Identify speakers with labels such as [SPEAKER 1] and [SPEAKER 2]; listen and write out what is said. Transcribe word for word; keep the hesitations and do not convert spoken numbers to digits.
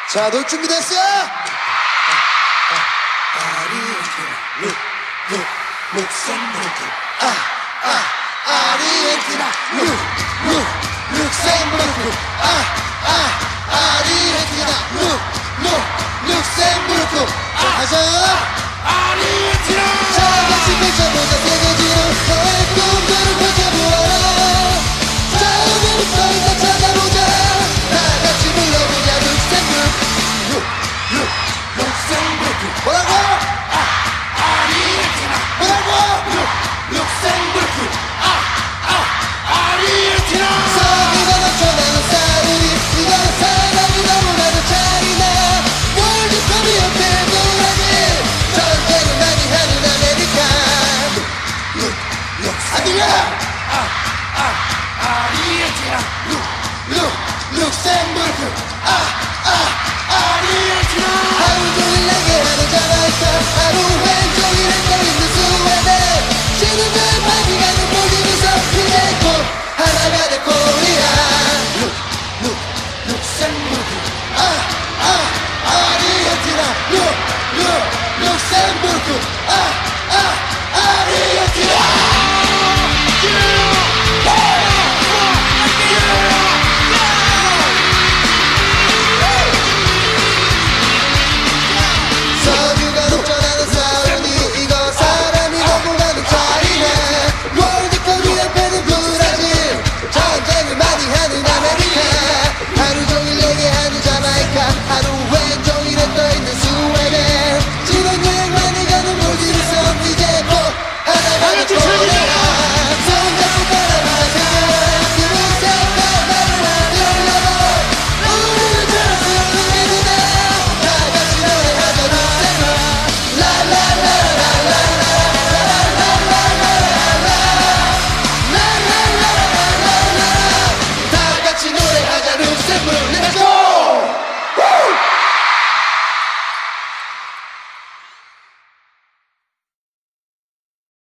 [SPEAKER 1] 자, 놀 준비됐어?
[SPEAKER 2] 아르헨티나, 룩, 룩, 룩셈부르크. 아, 아, 아르헨티나, 룩, 룩, 룩셈부르크. 아, 아, 아르헨티나, 룩, 룩, 룩셈부르크.
[SPEAKER 1] 자, 가자.
[SPEAKER 2] 아르헨티나.
[SPEAKER 1] 자, 같이 펼쳐보자 세계지로 너의 꿈들을 펼쳐보아라. 자, 오늘부터 이제 찾아보자. 다 같이 불러보자 룩셈부르크.
[SPEAKER 2] 룩, 룩, 룩셈부르크.
[SPEAKER 1] 뭐라고?
[SPEAKER 2] 아르헨티나,
[SPEAKER 1] 뭐라고?
[SPEAKER 2] 룩, 룩셈부르크. 아, 아, 아르헨티나.
[SPEAKER 1] 서기가 넘쳐나는 사우디 이거는 사랑이 너무나도 차이나 월드컵이 어때 노래를 전쟁을 많이 하는 아메리카
[SPEAKER 2] 룩, 룩,
[SPEAKER 1] 안 들려?
[SPEAKER 2] 아, 아, 아르헨티나. 룩, 룩, 룩셈부르크. 아, 아, 아르헨티나.
[SPEAKER 1] 하루 종일 나게 하는 자마이카 하루